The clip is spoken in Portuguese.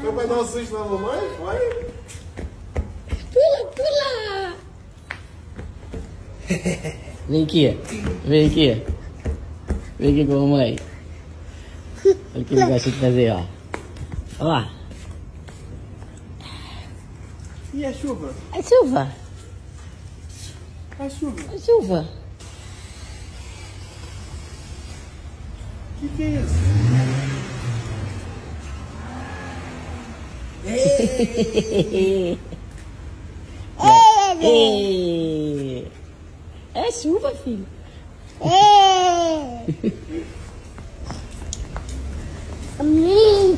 Então vai dar um susto na mamãe? Vai. Pula, pula. Vem aqui. Vem aqui. Vem aqui com a mamãe. Olha o que ele gosta de fazer, ó. Olha lá. E a chuva? A chuva. A chuva? A chuva. O que é isso? É chuva, filho. Ei!